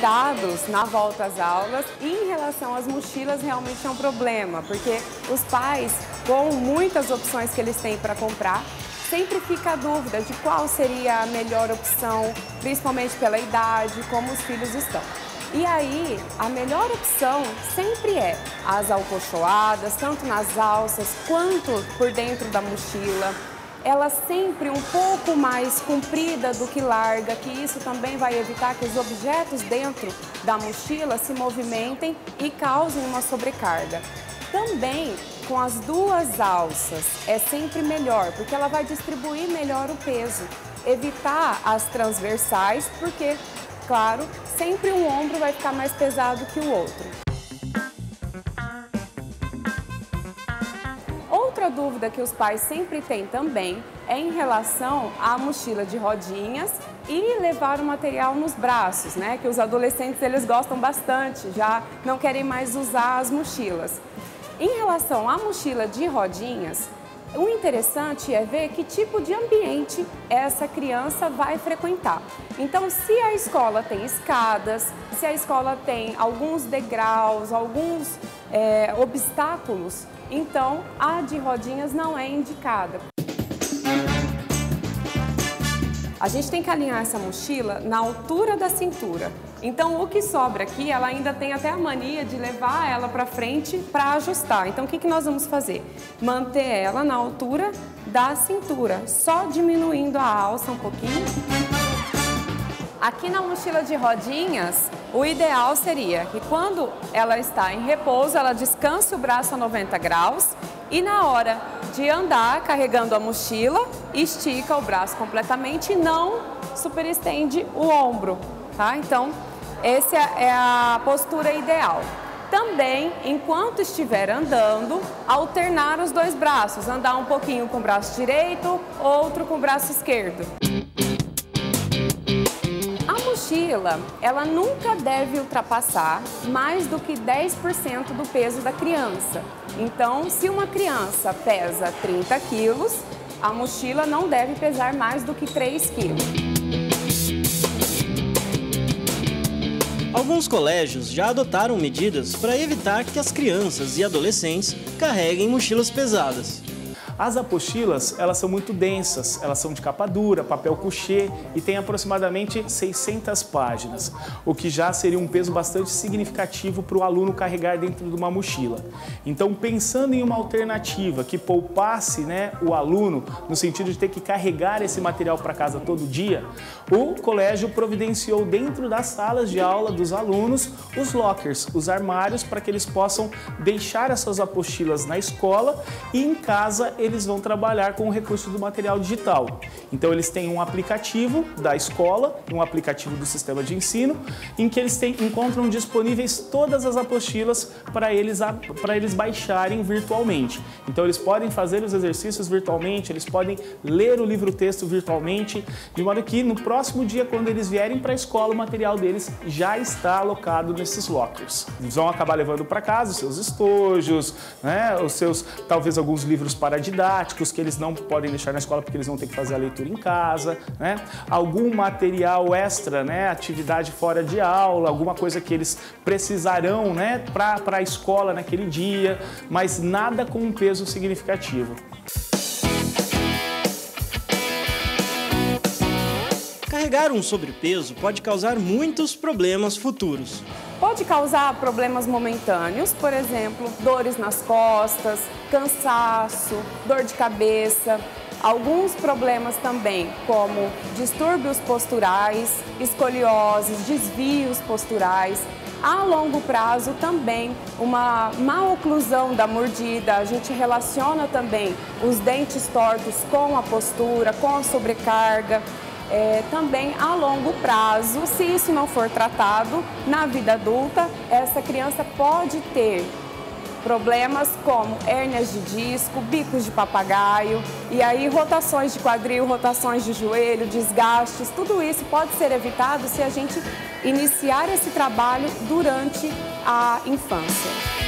cuidados na volta às aulas e em relação às mochilas realmente é um problema, porque os pais, com muitas opções que eles têm para comprar, sempre fica a dúvida de qual seria a melhor opção, principalmente pela idade, como os filhos estão. E aí, a melhor opção sempre é as alcochoadas, tanto nas alças quanto por dentro da mochila. Ela sempre um pouco mais comprida do que larga, que isso também vai evitar que os objetos dentro da mochila se movimentem e causem uma sobrecarga. Também com as duas alças é sempre melhor, porque ela vai distribuir melhor o peso. Evitar as transversais, porque, claro, sempre um ombro vai ficar mais pesado que o outro. Outra dúvida que os pais sempre têm também é em relação à mochila de rodinhas e levar o material nos braços, né? Que os adolescentes eles gostam bastante, já não querem mais usar as mochilas. Em relação à mochila de rodinhas, o interessante é ver que tipo de ambiente essa criança vai frequentar. Então, se a escola tem escadas, se a escola tem alguns degraus, alguns obstáculos, então a de rodinhas não é indicada. A gente tem que alinhar essa mochila na altura da cintura. Então, o que sobra aqui, ela ainda tem até a mania de levar ela para frente para ajustar. Então, o que nós vamos fazer? Manter ela na altura da cintura, só diminuindo a alça um pouquinho. Aqui na mochila de rodinhas, o ideal seria que quando ela está em repouso, ela descanse o braço a 90 graus e na hora de andar carregando a mochila, estica o braço completamente e não superestende o ombro, tá? Então, essa é a postura ideal. Também, enquanto estiver andando, alternar os dois braços, andar um pouquinho com o braço direito, outro com o braço esquerdo. A mochila, ela nunca deve ultrapassar mais do que 10% do peso da criança. Então, se uma criança pesa 30 quilos, a mochila não deve pesar mais do que 3 quilos. Alguns colégios já adotaram medidas para evitar que as crianças e adolescentes carreguem mochilas pesadas. As apostilas, elas são muito densas, elas são de capa dura, papel couché e tem aproximadamente 600 páginas, o que já seria um peso bastante significativo para o aluno carregar dentro de uma mochila. Então, pensando em uma alternativa que poupasse, o aluno no sentido de ter que carregar esse material para casa todo dia, o colégio providenciou dentro das salas de aula dos alunos os lockers, os armários, para que eles possam deixar as suas apostilas na escola e em casa eles vão trabalhar com o recurso do material digital. Então eles têm um aplicativo da escola, um aplicativo do sistema de ensino, em que eles encontram disponíveis todas as apostilas para eles baixarem virtualmente. Então eles podem fazer os exercícios virtualmente, eles podem ler o livro-texto virtualmente, de modo que no próximo dia, quando eles vierem para a escola, o material deles já está alocado nesses lockers. Eles vão acabar levando para casa os seus estojos, os seus, talvez alguns livros para didáticos que eles não podem deixar na escola porque eles vão ter que fazer a leitura em casa, algum material extra, atividade fora de aula, alguma coisa que eles precisarão, para a escola naquele dia, mas nada com um peso significativo. Carregar um sobrepeso pode causar muitos problemas futuros. Pode causar problemas momentâneos, por exemplo, dores nas costas, cansaço, dor de cabeça. Alguns problemas também, como distúrbios posturais, escolioses, desvios posturais. A longo prazo também uma má oclusão da mordida. A gente relaciona também os dentes tortos com a postura, com a sobrecarga. Também a longo prazo, se isso não for tratado, na vida adulta, essa criança pode ter problemas como hérnias de disco, bicos de papagaio, e aí rotações de quadril, rotações de joelho, desgastes, tudo isso pode ser evitado se a gente iniciar esse trabalho durante a infância.